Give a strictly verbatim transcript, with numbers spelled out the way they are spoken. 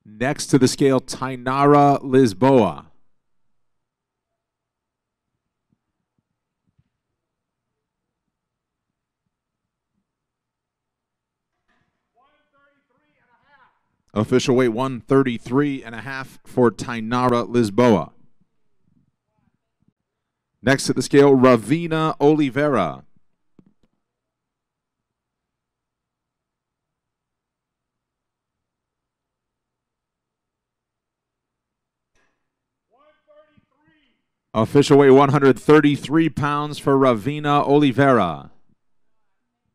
Next to the scale, Tainara, Lisboa. Official weight one thirty-three and a half for Tainara, Lisboa. Next to the scale, Ravena, Oliveira. Official weight one hundred thirty-three pounds for Ravena, Oliveira.